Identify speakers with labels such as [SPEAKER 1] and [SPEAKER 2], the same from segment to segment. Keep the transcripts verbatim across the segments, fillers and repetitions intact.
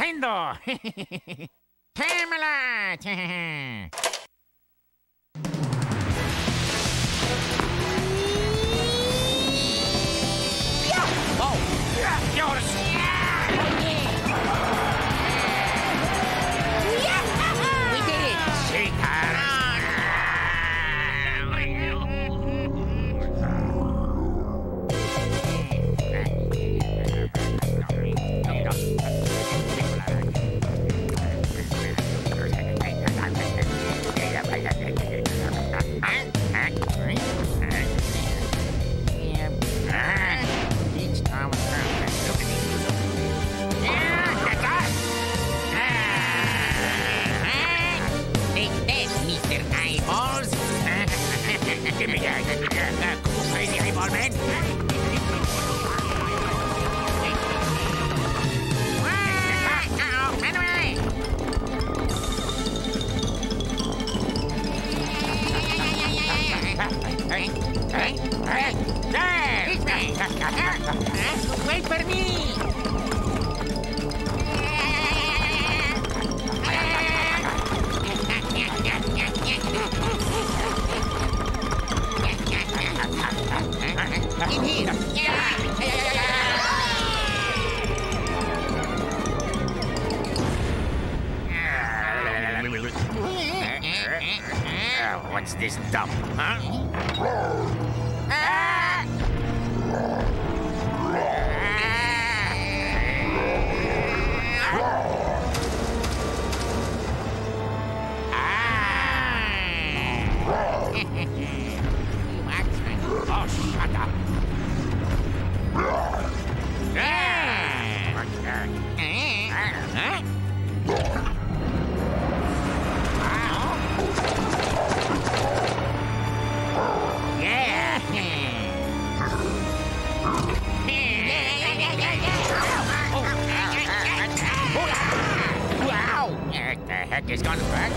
[SPEAKER 1] Nintendo! Camelot! Oh! Yours!
[SPEAKER 2] We did it!
[SPEAKER 1] Give me that. That cool crazy eyeball man.
[SPEAKER 2] Wait for me! In here!
[SPEAKER 1] What's this dump, huh? Oh, shut up. Wow! What the heck is going back?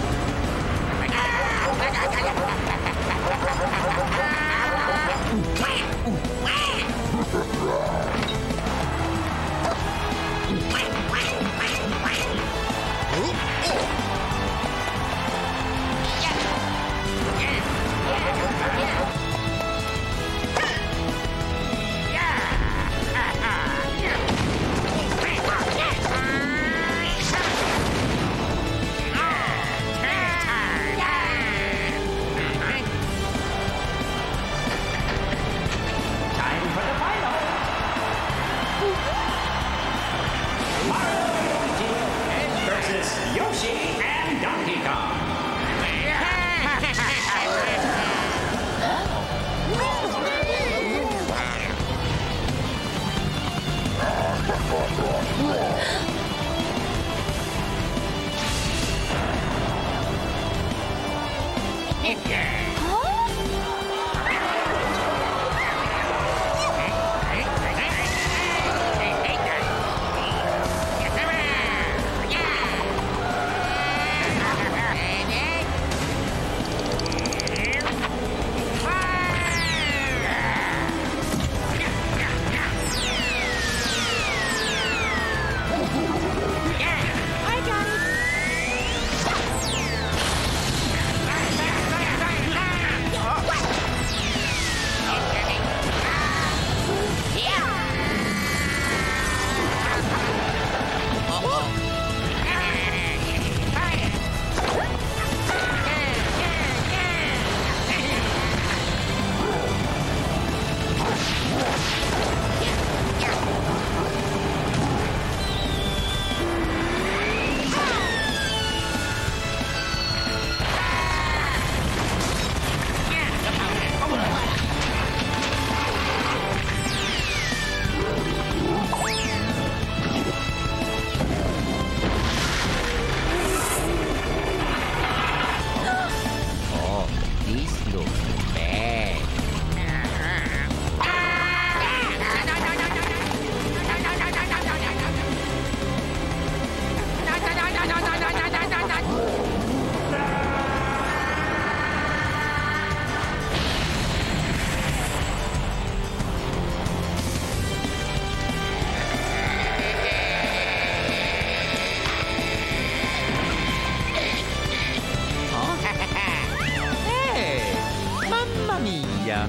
[SPEAKER 2] I got it!
[SPEAKER 3] ya.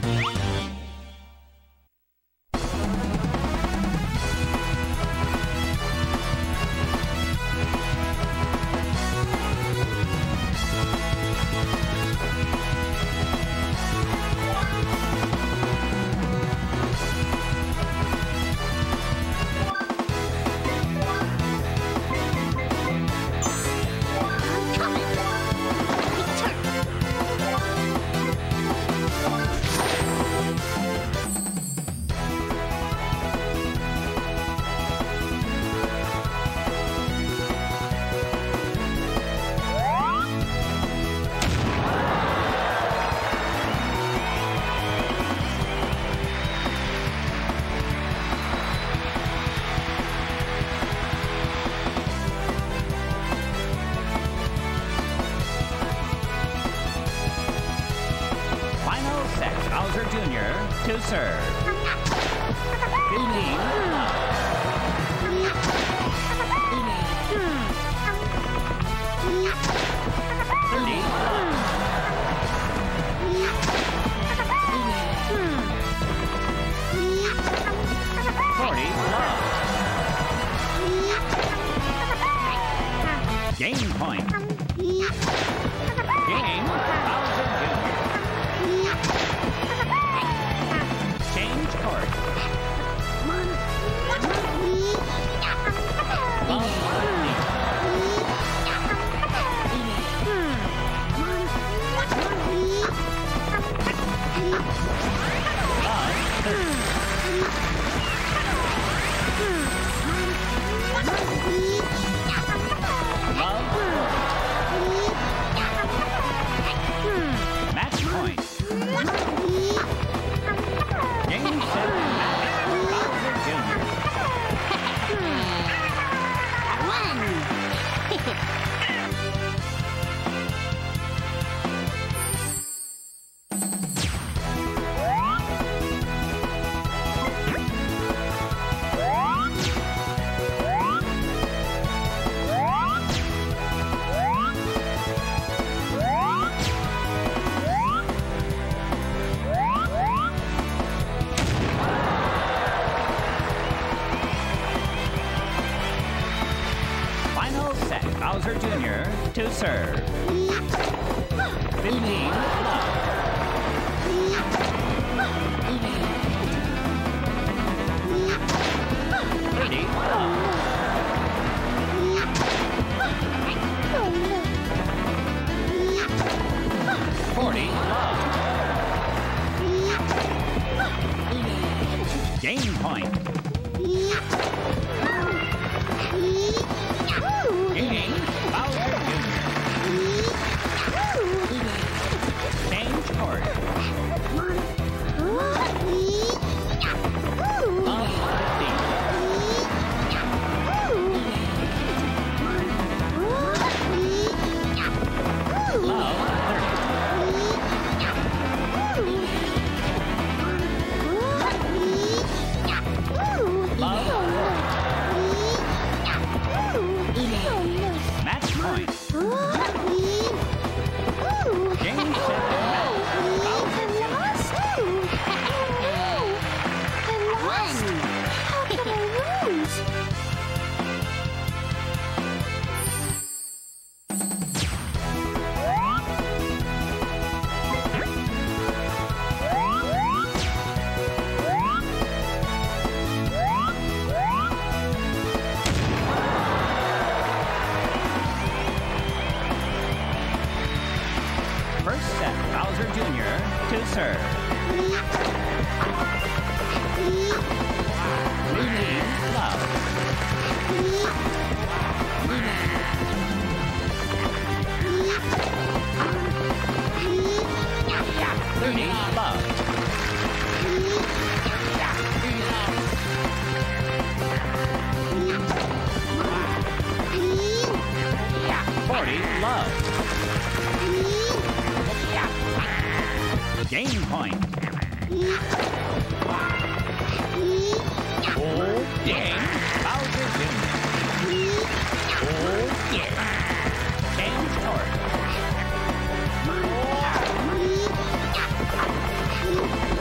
[SPEAKER 3] Final set, Bowser Junior to serve. fifteen. thirty. forty. Game point. Game, Bowser Junior Change court. Match point. Game set match. Bowser Junior Final set, Bowser Junior to serve. fifteen. Love. thirty. Love. forty. Love. Game point. Game, Bowser Junior Change court. Love fifteen. Love thirty. Love match point. Game set match. Bowser Junior First set, Bowser Junior to serve. fifteen. Love. thirty. Love. forty. Love. Game point. Oh, game. Bowser Junior Oh, yeah. Change court.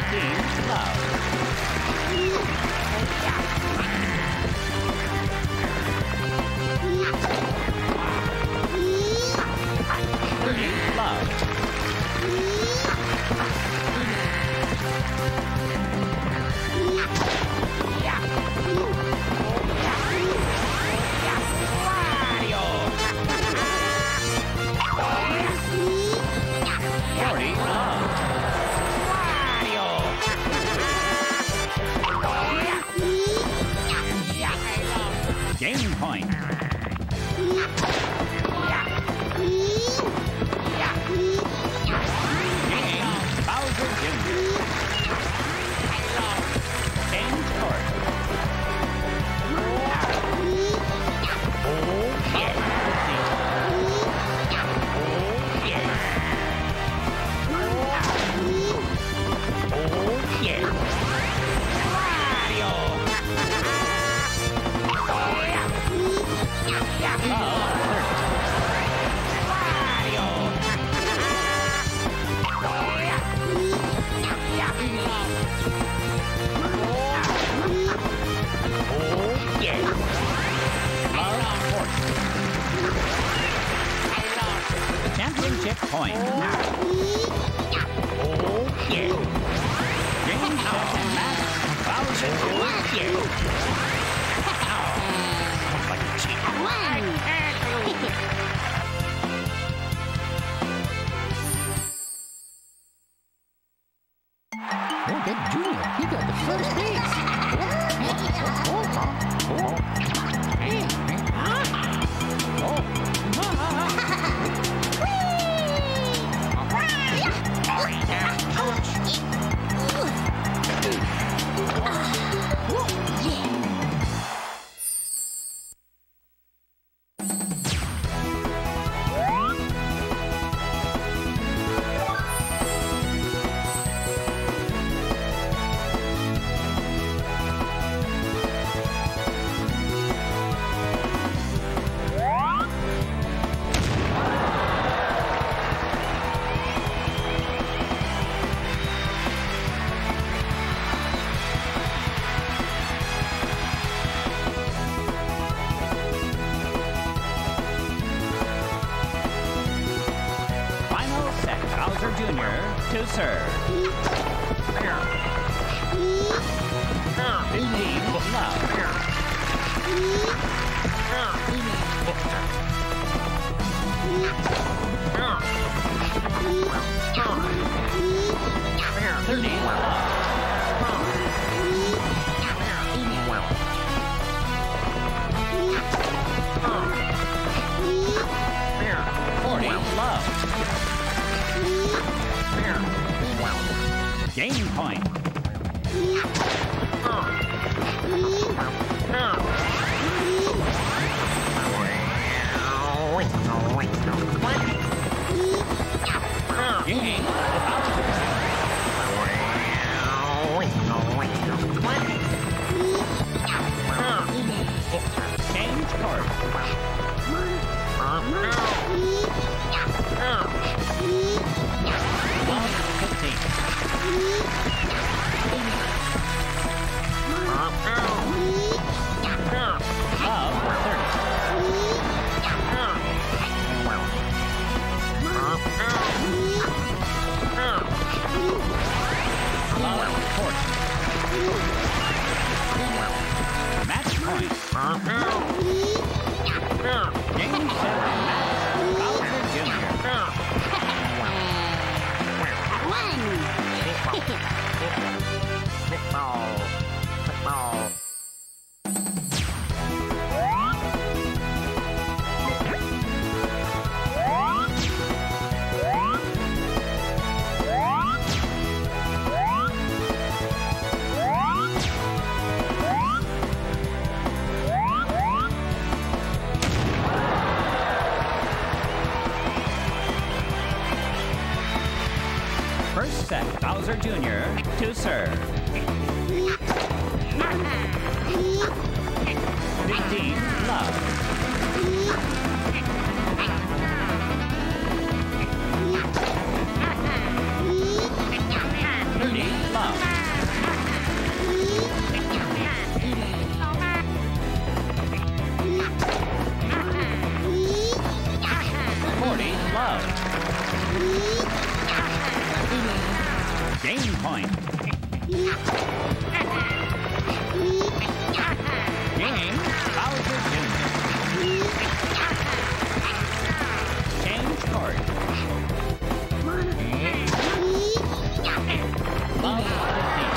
[SPEAKER 3] fifteen, love. thirty, love. forty, love. Game point. Game Bowser Junior Change court.
[SPEAKER 1] Oh, yeah. Oh, yeah. Oh, yeah. Mario.
[SPEAKER 3] Championship point.
[SPEAKER 1] Oh, yeah.
[SPEAKER 3] Game, set, and match. Bowser Junior
[SPEAKER 1] Like a cheat.
[SPEAKER 2] Oh, that Junior, he got the first base. Oh, oh, oh, oh. Hey, hey, huh? Oh.
[SPEAKER 3] Final set. Bowser Junior to serve. fifteen, love. thirty, love. forty, love. Game point. Game Change court. Love fifteen. Love thirty. Love forty. Match point. Game set match. Bowser Junior First set, Bowser Junior to serve. fifteen, love. thirty, love. Game point. Game Bowser Junior Change court. Love fifteen.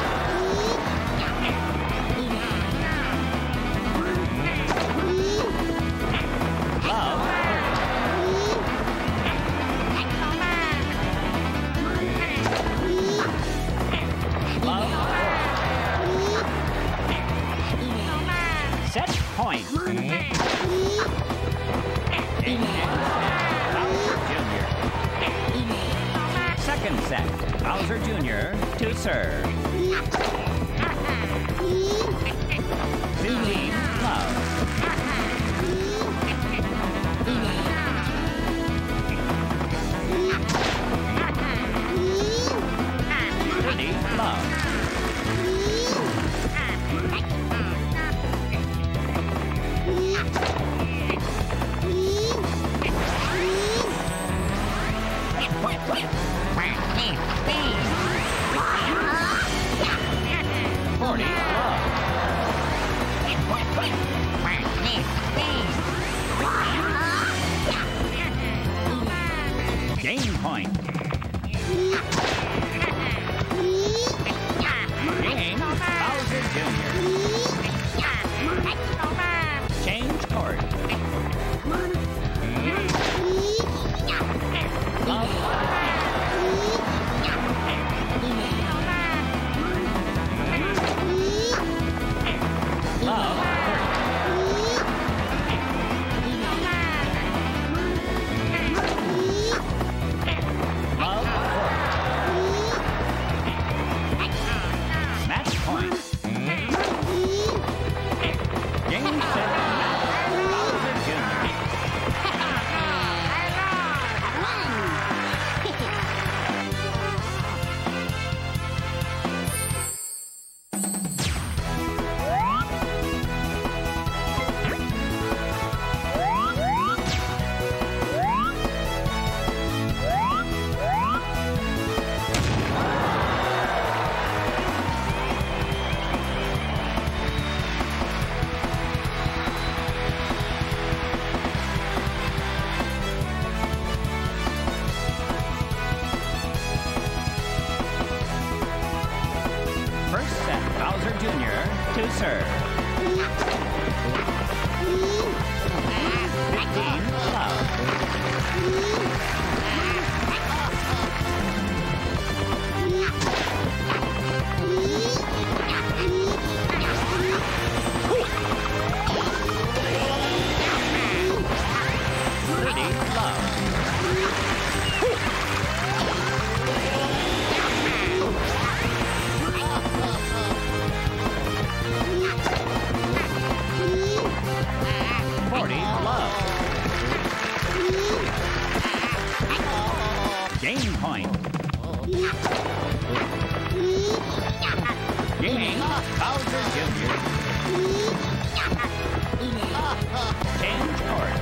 [SPEAKER 3] Love set point. Bowser Junior Second set. Bowser Junior to serve. fifteen love. thirty love. forty love. Game point. Game Bowser Junior Change court. Love Love Love match point. Game set match. Bowser Junior First set, Bowser Junior to serve. fifteen love. thirty love. forty love. Game point. Game Bowser Junior Change court.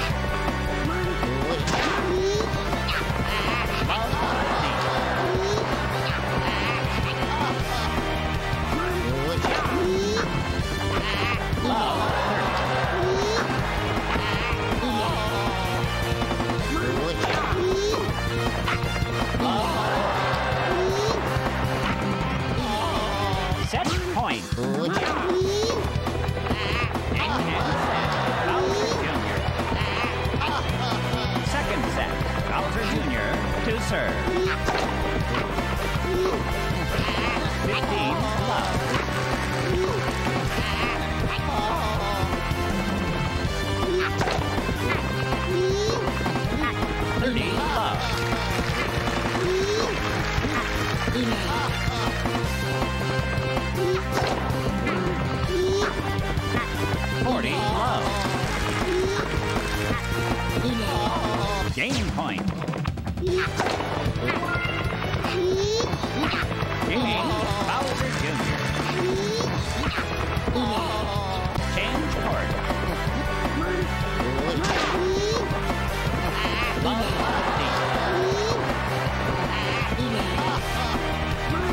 [SPEAKER 3] Love set point. Bowser Junior Second set. Bowser Junior to serve. fifteen love. thirty love. forty love. Game point. Game Bowser Junior Change court. Love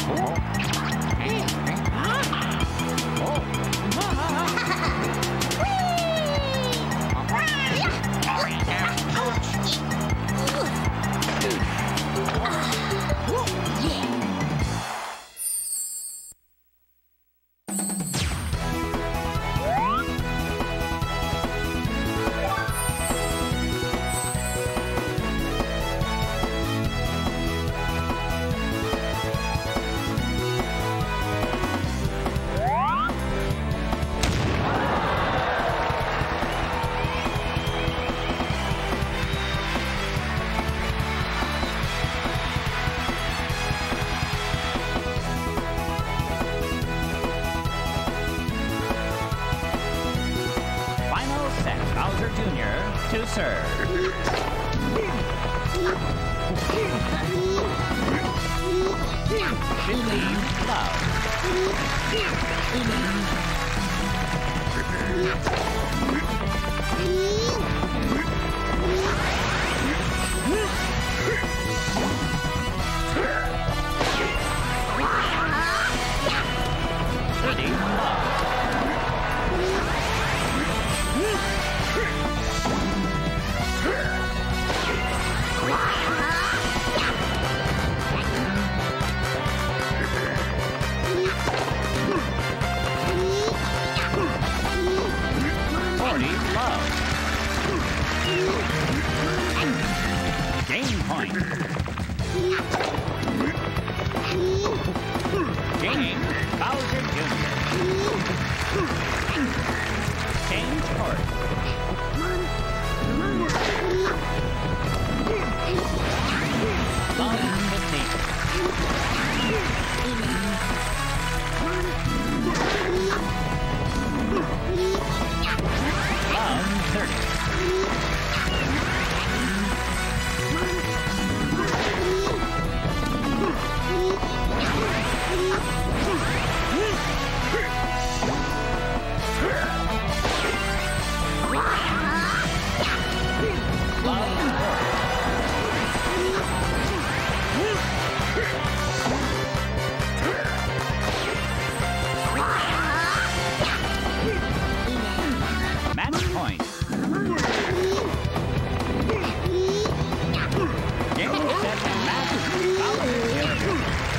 [SPEAKER 3] Bowser Junior to serve. Believe love. Believe love. forty love. Game point. Game Bowser Junior Change course. Love fifteen. Love thirty. Match point. Game set and match. Bowser Junior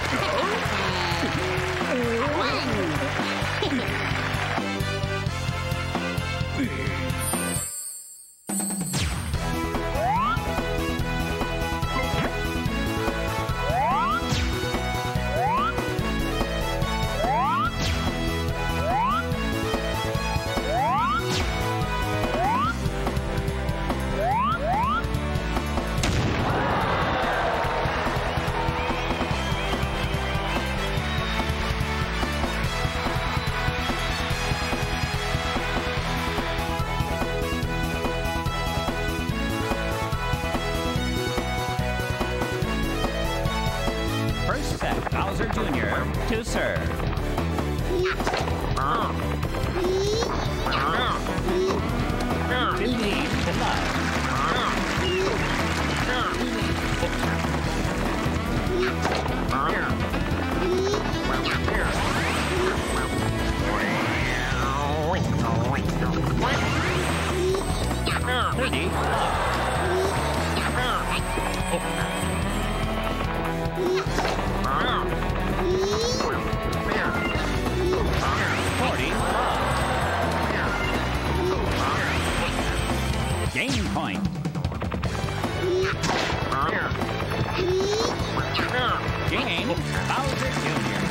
[SPEAKER 3] First set, Bowser Junior to serve. Believe the love. thirty love. forty love. Game point. Game Bowser Junior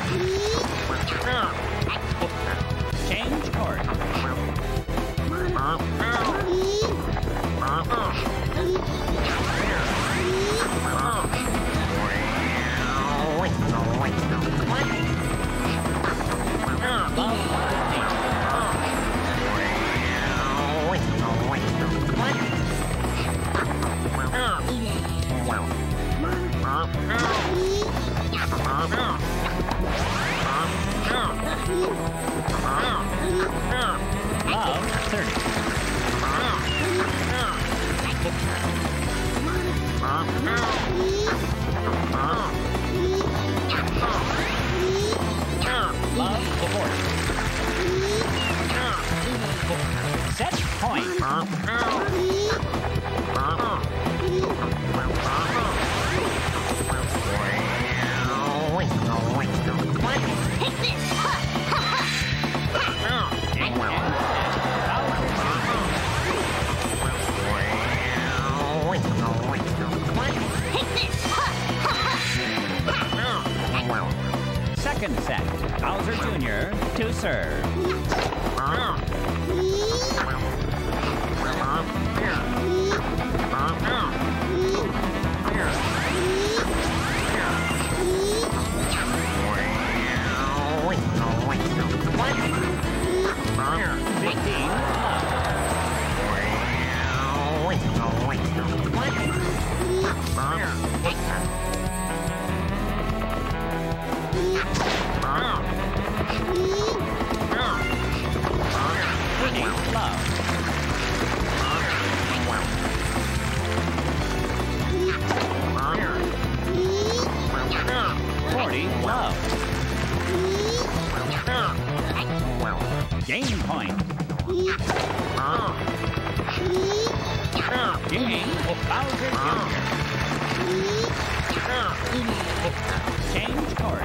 [SPEAKER 3] Change course. Love Love thirty. Second set, Bowser Junior to serve. fifteen, forty, love. Game point. Game, Bowser Junior Change court.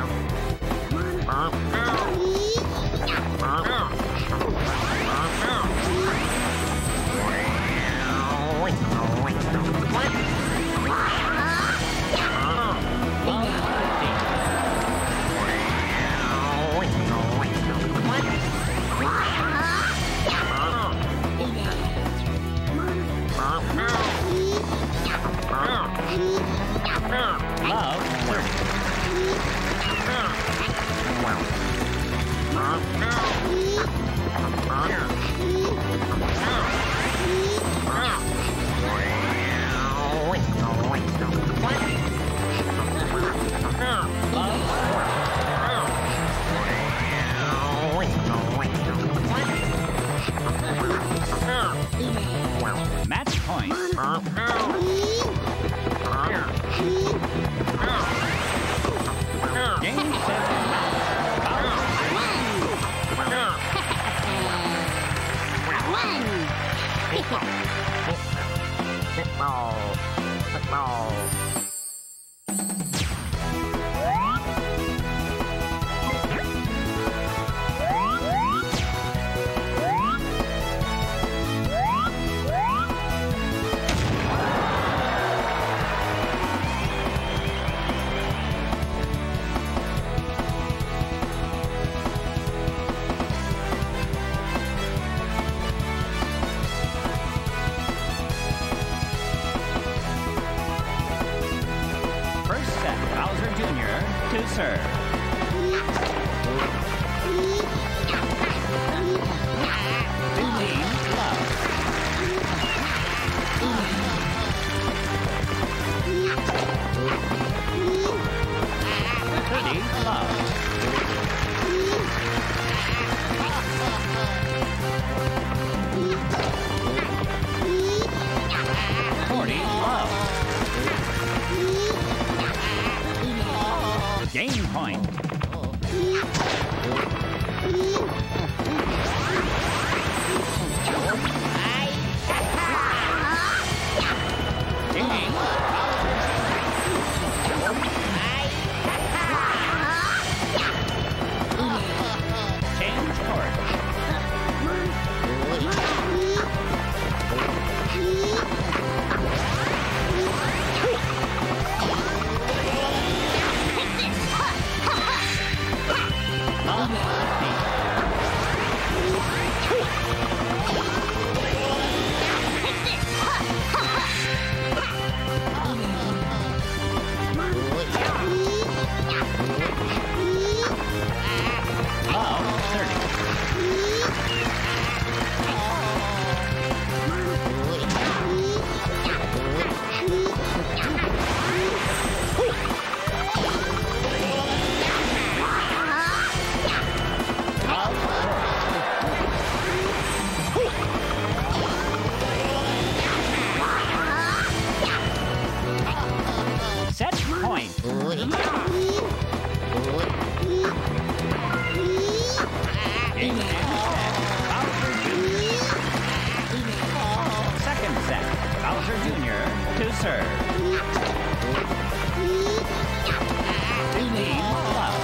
[SPEAKER 3] Love, thirty. Match point. Game seven. First set, Bowser Junior to serve. fifteen, love. thirty, love. forty, love. Game point. Game. Change court. Love, thirty. Set point. Game set. Bowser Junior Second set, Bowser Junior to serve. fifteen, love.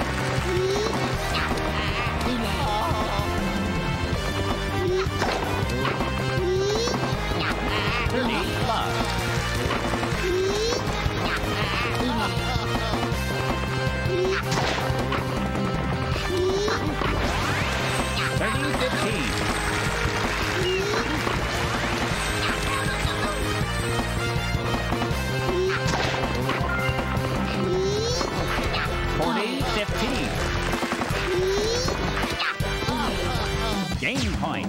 [SPEAKER 3] thirty, love. fifteen. Game point.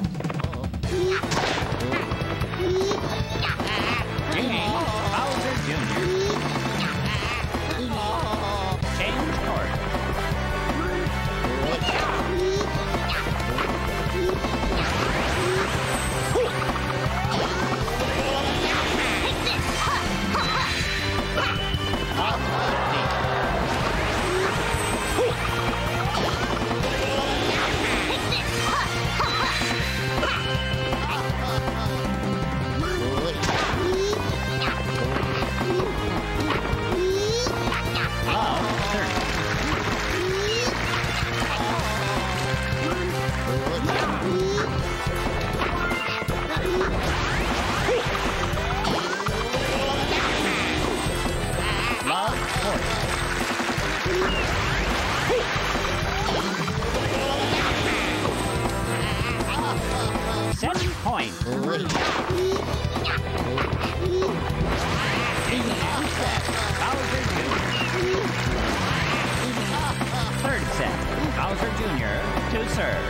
[SPEAKER 3] Game Bowser Junior Change court. Seven points. Bowser Junior Third set. Bowser Junior to serve.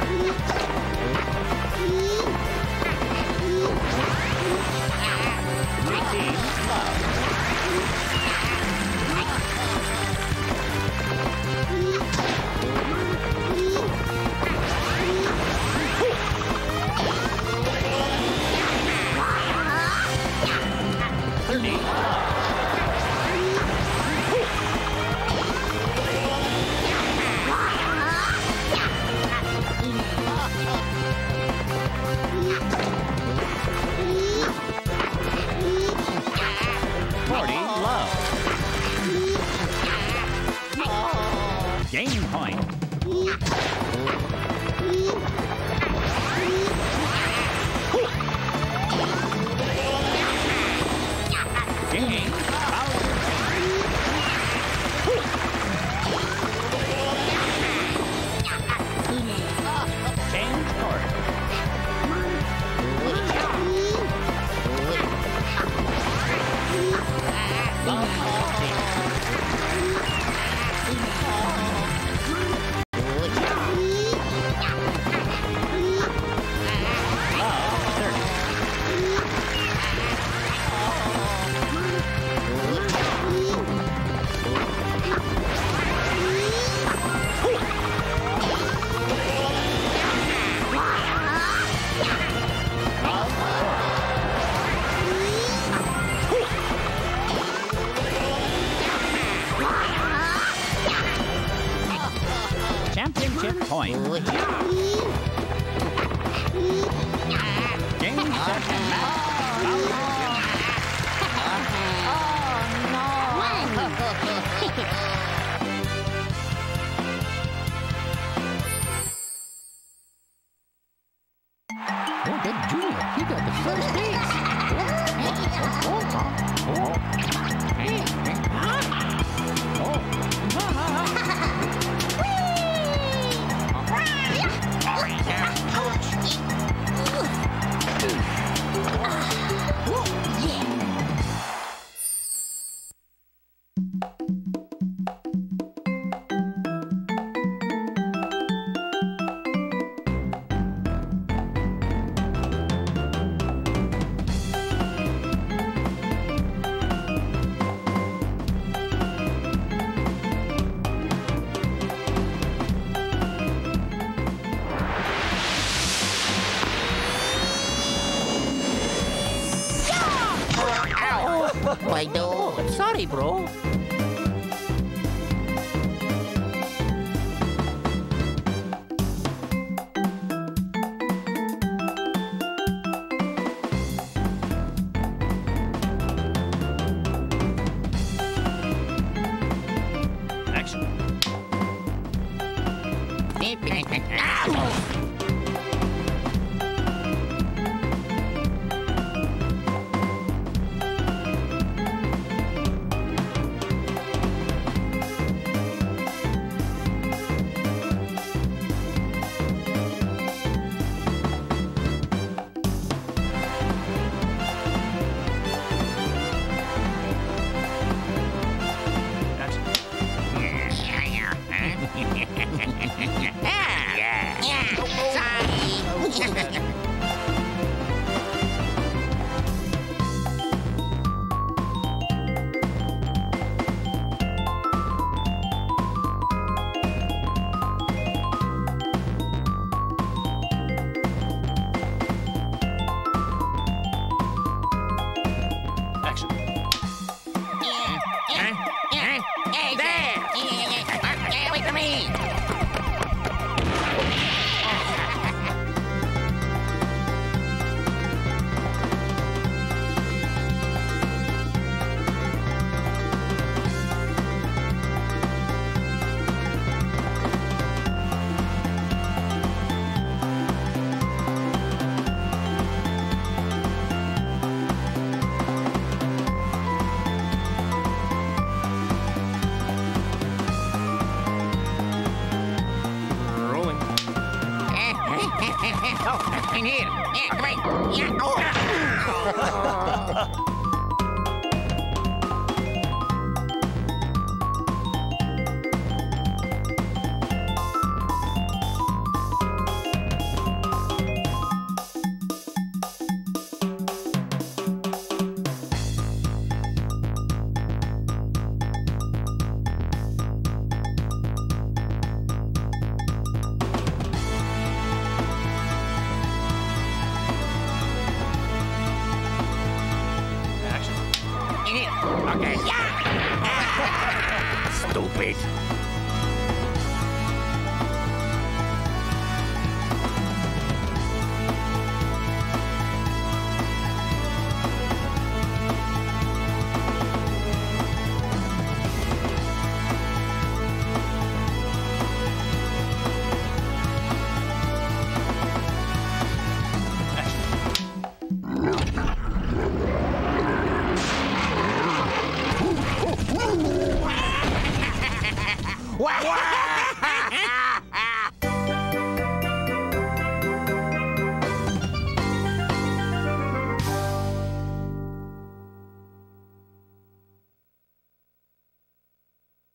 [SPEAKER 3] Receive love. thirty. forty. Love. Game point. Game Bowser Change court. Love fifteen. Love thirty. Championship point. Game, set, and match. Bowser
[SPEAKER 2] Oh, that Junior, he got the first base. Oh, oh, oh, oh. Hey, hey, huh? Oh.
[SPEAKER 4] My dog. Sorry, bro.
[SPEAKER 3] Action.
[SPEAKER 1] There! Get away from me!
[SPEAKER 3] Rolling.
[SPEAKER 1] Oh, in here. Yeah, come on. Yeah. Oh.
[SPEAKER 3] Action.
[SPEAKER 1] In here. Okay. Yeah. Stupid. Wow!